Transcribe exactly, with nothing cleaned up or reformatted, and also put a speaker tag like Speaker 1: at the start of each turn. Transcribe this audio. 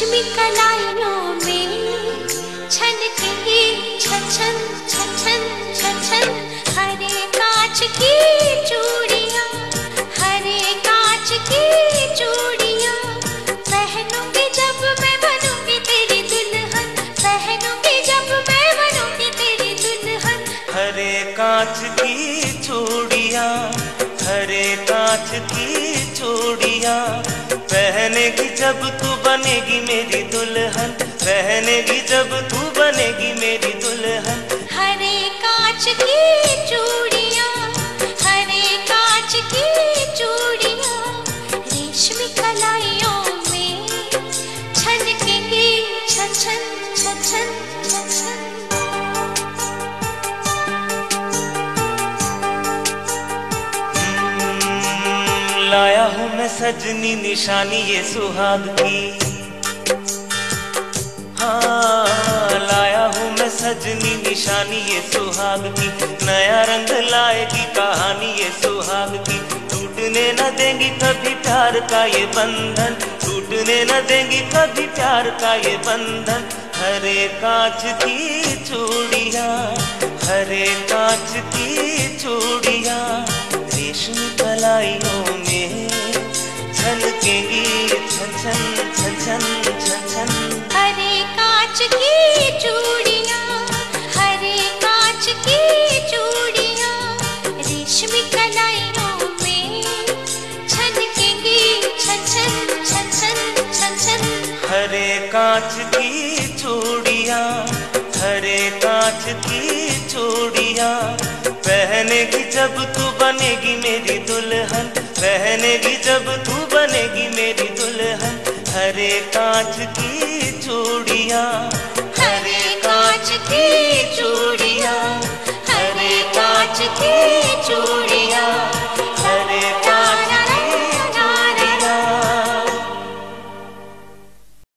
Speaker 1: रेशमी कलाइयों में छनकेंगी छन छन छन छन छन छन हरे कांच की चूड़ियां, हरे कांच की चूड़ियां पहनूंगी जब मैं बनूंगी तेरी दुल्हन, पहनूंगी जब मैं बनूंगी तेरी दुल्हन।
Speaker 2: हरे कांच की चूड़ियां, हरे कांच की चूड़ियां पहनेगी जब तू बनेगी मेरी दुल्हन, पहनेगी जब तू बनेगी मेरी दुल्हन।
Speaker 1: हरे कांच की चूड़ियां, हरे कांच की चूड़ियां रेशमी कलाइयों में छनकेंगी छन छन छन छन छन छन।
Speaker 2: लाया हूँ मैं सजनी निशानी ये सुहाग की, हाँ लाया हूँ मैं सजनी निशानी ये सुहाग की। नया रंग लाएगी कहानी ये सुहाग की, टूटने न देंगी कभी प्यार का ये बंधन, टूटने न देंगी कभी प्यार का ये बंधन। हरे कांच की चूड़ियाँ, हरे कांच की चूड़ियाँ रेशमी कलाइयों में छनकेंगी छन छन छन छन छन छन।
Speaker 1: हरे कांच की चूड़ियां, हरे कांच की चूड़ियां रेशमी कलाइयों में छनकेंगी छन छन छन छन छन छन।
Speaker 2: हरे कांच की चूड़ियां, हरे कांच की चूड़ियां पहनेगी जब तू बनेगी मेरी दुल्हन, पहनेगी जब तू बनेगी मेरी दुल्हन। हरे कांच की चूड़ियां, हरे कांच की चूड़ियां, हरे कांच की चूड़ियां।